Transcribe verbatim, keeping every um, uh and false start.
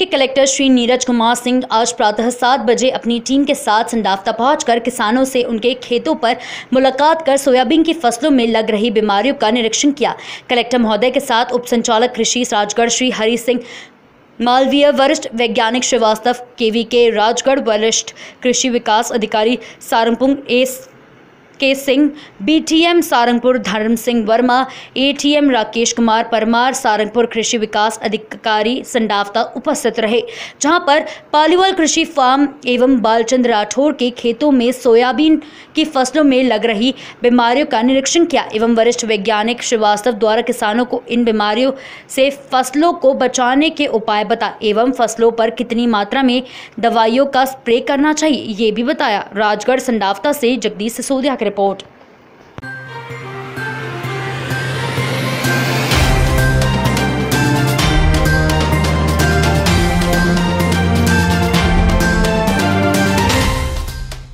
के कलेक्टर श्री नीरज कुमार सिंह आज प्रातः सात बजे अपनी टीम के साथ संडाफता पहुंचकर किसानों से उनके खेतों पर मुलाकात कर सोयाबीन की फसलों में लग रही बीमारियों का निरीक्षण किया। कलेक्टर महोदय के साथ उप संचालक कृषि राजगढ़ श्री हरि सिंह मालवीय, वरिष्ठ वैज्ञानिक श्रीवास्तव, केवीके राजगढ़, वरिष्ठ कृषि विकास अधिकारी सारंगपुर एस के सिंह, बीटीएम सारंगपुर धर्म सिंह वर्मा, एटीएम राकेश कुमार परमार, सारंगपुर कृषि विकास अधिकारी संडाफता उपस्थित रहे, जहां पर पालीवाल कृषि फार्म एवं बालचंद राठौर के खेतों में सोयाबीन की फसलों में लग रही बीमारियों का निरीक्षण किया एवं वरिष्ठ वैज्ञानिक श्रीवास्तव द्वारा किसानों को इन बीमारियों से फसलों को बचाने के उपाय बताए एवं फसलों पर कितनी मात्रा में दवाइयों का स्प्रे करना चाहिए, ये भी बताया। राजगढ़ संडाफता से जगदीश सिसोदिया की रिपोर्ट।